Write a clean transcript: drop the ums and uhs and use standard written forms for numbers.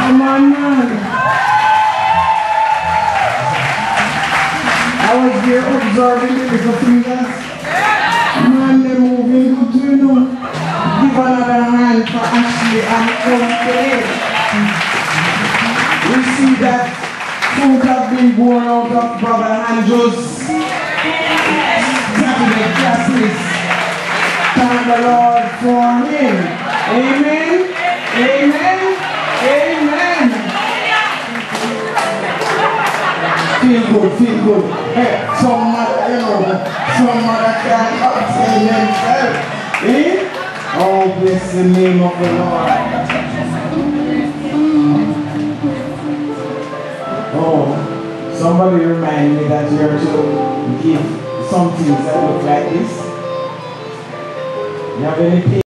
Come on, man. I was here observing the little fingers. Man, they're moving good too, you know. Give another hand for Ashley and Coach. We see that fruit have been born out of Brother Andrew's cabinet classes. Thank the Lord for him. Amen. Amen. Amen. Feel good, feel good. Hey, some mother, you know, some mother can't obtain themselves. Eh? Oh, bless the name of the Lord. Oh, somebody remind me that you're to give some things that look like this. You have any